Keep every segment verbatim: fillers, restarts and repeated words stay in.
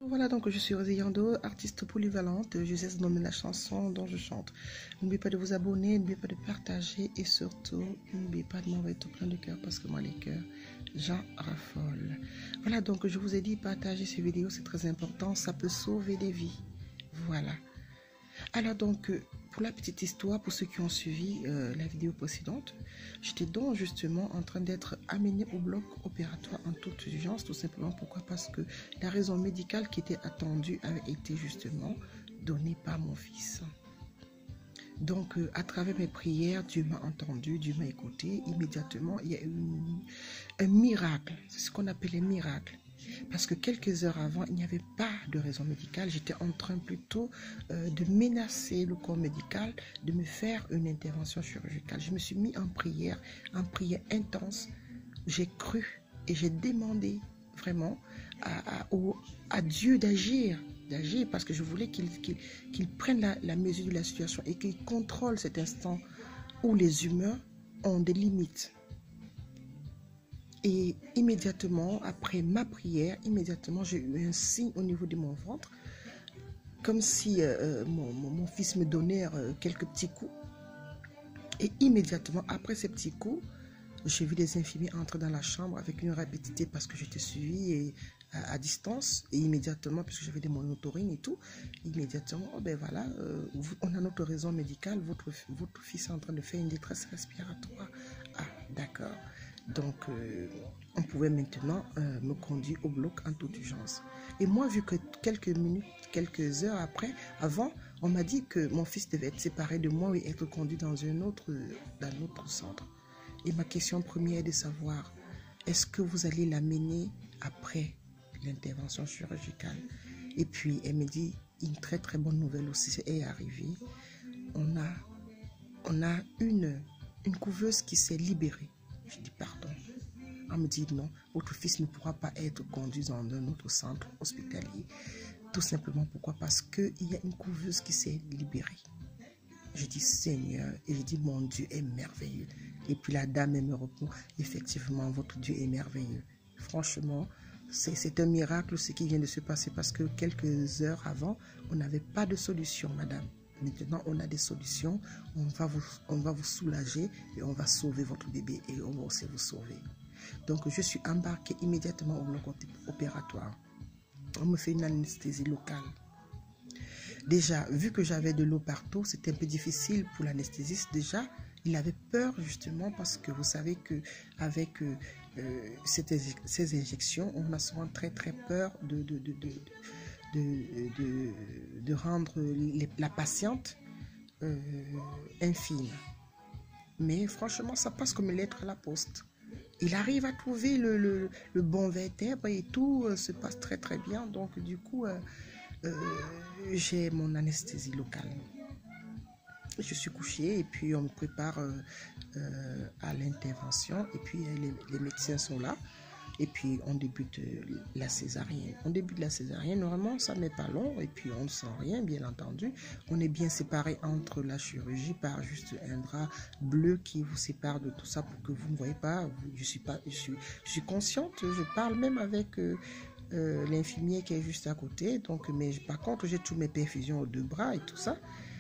Voilà, donc je suis Rosy Yando, artiste polyvalente. Je sais nommer la chanson dont je chante. N'oubliez pas de vous abonner, n'oubliez pas de partager et surtout, n'oubliez pas de m'envoyer tout plein de cœur parce que moi, les cœurs, j'en raffole. Voilà, donc je vous ai dit, partagez ces vidéos, c'est très important. Ça peut sauver des vies. Voilà. Alors donc, pour la petite histoire, pour ceux qui ont suivi euh, la vidéo précédente, j'étais donc justement en train d'être amenée au bloc opératoire en toute urgence, tout simplement. Pourquoi? Parce que la raison médicale qui était attendue avait été justement donnée par mon fils. Donc, euh, à travers mes prières, Dieu m'a entendu, Dieu m'a écouté. Immédiatement, il y a eu une, un miracle. C'est ce qu'on appelle un miracle. Parce que quelques heures avant, il n'y avait pas de raison médicale. J'étais en train plutôt euh, de menacer le corps médical, de me faire une intervention chirurgicale. Je me suis mis en prière, en prière intense. J'ai cru et j'ai demandé vraiment à, à, au, à Dieu d'agir, d'agir parce que je voulais qu'il qu'il, qu'il prenne la, la mesure de la situation et qu'il contrôle cet instant où les humains ont des limites. Et immédiatement, après ma prière, immédiatement, j'ai eu un signe au niveau de mon ventre, comme si euh, mon, mon, mon fils me donnait euh, quelques petits coups. Et immédiatement, après ces petits coups, j'ai vu des infirmiers entrer dans la chambre avec une rapidité parce que j'étais suivie et, à, à distance. Et immédiatement, puisque j'avais des monotaurines et tout, immédiatement, oh ben voilà, euh, on a notre raison médicale, votre, votre fils est en train de faire une détresse respiratoire. Ah, d'accord. Donc, euh, on pouvait maintenant euh, me conduire au bloc en toute urgence. Et moi, vu que quelques minutes, quelques heures après, avant, on m'a dit que mon fils devait être séparé de moi et être conduit dans un autre, dans un autre centre. Et ma question première est de savoir, est-ce que vous allez l'amener après l'intervention chirurgicale? Et puis, elle me dit, une très très bonne nouvelle aussi est arrivée. On a, on a une, une couveuse qui s'est libérée. Je dis pardon. On me dit non, votre fils ne pourra pas être conduit dans un autre centre hospitalier. Tout simplement pourquoi? Parce qu'il y a une couveuse qui s'est libérée. Je dis Seigneur, et je dis mon Dieu est merveilleux. Et puis la dame elle me répond, effectivement votre Dieu est merveilleux. Franchement, c'est un miracle ce qui vient de se passer parce que quelques heures avant, on n'avait pas de solution, madame. Maintenant, on a des solutions, on va, vous, on va vous soulager et on va sauver votre bébé et on va aussi vous sauver. Donc, je suis embarquée immédiatement au bloc opératoire. On me fait une anesthésie locale. Déjà, vu que j'avais de l'eau partout, c'était un peu difficile pour l'anesthésiste. Déjà, il avait peur justement parce que vous savez qu'avec euh, ces, ces injections, on a souvent très très peur de... de, de, de De, de, de rendre les, la patiente euh, infime. Mais franchement, ça passe comme une lettre à la poste. Il arrive à trouver le, le, le bon vertèbre et tout euh, se passe très très bien. Donc du coup, euh, euh, j'ai mon anesthésie locale. Je suis couchée et puis on me prépare euh, euh, à l'intervention et puis les, les médecins sont là. Et puis, on débute la césarienne. On débute la césarienne, normalement, ça n'est pas long. Et puis, on ne sent rien, bien entendu. On est bien séparé entre la chirurgie par juste un drap bleu qui vous sépare de tout ça pour que vous ne voyez pas. Je suis, pas, je suis, je suis consciente, je parle même avec euh, euh, l'infirmier qui est juste à côté. Donc, mais par contre, j'ai tous mes perfusions aux deux bras et tout ça.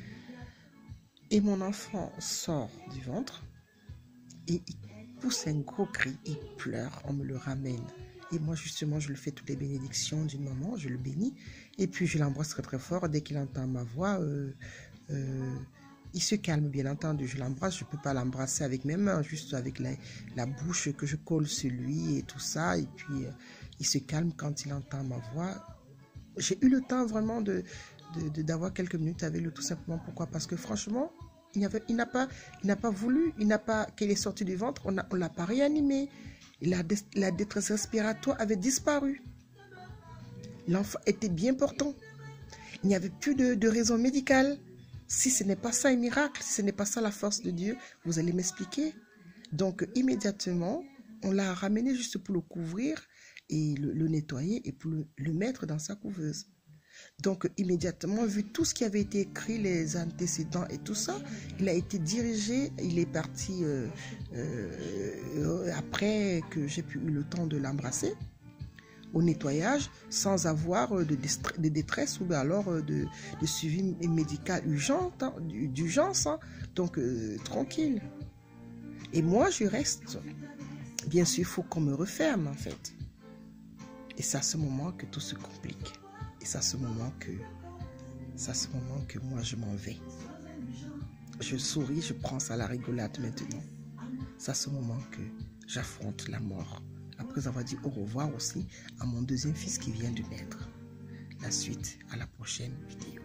Et mon enfant sort du ventre et il pousse un gros cri, il pleure, on me le ramène. Et moi, justement, je lui fais toutes les bénédictions du moment, je le bénis. Et puis, je l'embrasse très, très fort. Dès qu'il entend ma voix, euh, euh, il se calme, bien entendu. Je l'embrasse, je ne peux pas l'embrasser avec mes mains, juste avec la, la bouche que je colle sur lui et tout ça. Et puis, euh, il se calme quand il entend ma voix. J'ai eu le temps vraiment de, de, de, d'avoir quelques minutes avec lui, tout simplement. Pourquoi? Parce que franchement, Il n'a pas, pas voulu, il n'a pas, qu'il est sorti du ventre, on ne l'a pas réanimé. La, la détresse respiratoire avait disparu. L'enfant était bien portant. Il n'y avait plus de, de raison médicale. Si ce n'est pas ça un miracle, si ce n'est pas ça la force de Dieu, vous allez m'expliquer. Donc immédiatement, on l'a ramené juste pour le couvrir et le, le nettoyer et pour le, le mettre dans sa couveuse. Donc, immédiatement, vu tout ce qui avait été écrit, les antécédents et tout ça, il a été dirigé, il est parti euh, euh, après que j'ai eu le temps de l'embrasser. au nettoyage sans avoir de, de détresse ou alors de, de suivi médical urgent, hein, d'urgence. Hein. Donc, euh, tranquille. Et moi, je reste. Bien sûr, il faut qu'on me referme, en fait. Et c'est à ce moment que tout se complique. Et c'est à ce moment que, c'est à ce moment que moi, je m'en vais. Je souris, je prends ça à la rigolade maintenant. C'est à ce moment que j'affronte la mort. Après avoir dit au revoir aussi à mon deuxième fils qui vient de naître. La suite à la prochaine vidéo.